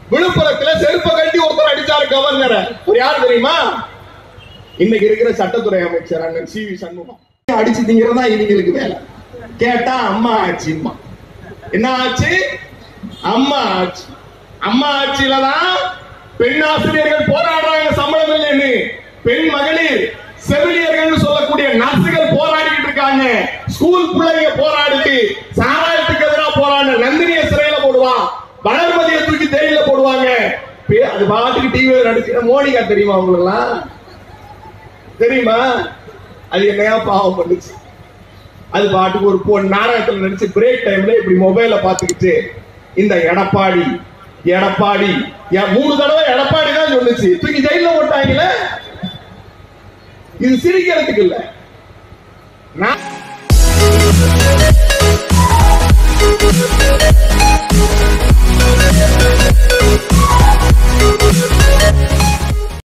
விழுப்புரத்துல செருப்ப கட்டி ஒருத்தர் அடிச்சாரு கவர்னர். ஒரு யார் தெரியுமா? இன்னைக்கு இருக்கிற சட்டத்துறை அமைச்சர் அண்ணன் சி வி சண்முகம். அடிச்சு திங்கிறதா இவங்களுக்கு வேலை. கேட்டா அம்மா ஆட்சிமா. என்ன ஆச்சு? அம்மா ஆட்சி. அம்மா ஆட்சியில தான் பெண் ஆசிரியர்கள் போராடுறாங்க சம்பளம் இல்லைன்னு. பெண் மகளிர் செவிலியர்கள் சொல்லக்கூடிய நர்சுகள் போராடிட்டு இருக்காங்க. ஸ்கூல் பிள்ளைங்க போராடுது. சாராயத்துக்கு எதிராக போராட நந்தினிய சிறையில போடுவான், வளர்மதியை தூக்கி தேயில போடுவாங்க. அது பாட்டுக்கு டிவியில நடிச்சு மோனிகா தெரியுமா உங்களுக்குலாம்? தெரியுமா? அது என்னையா பாவம் பண்ணுச்சு. அது பாட்டுக்கு ஒரு நாடகத்தில் நடிச்சு பிரேக் டைம்ல இப்படி மொபைல பாத்துக்கிட்டு இந்த எடப்பாடி 3 தடவை எடப்பாடி தான் சொல்லுச்சு, தூக்கி ஜெயில போட்டாங்கல. இது சிரிக்கிறதுக்கு இல்ல. நான்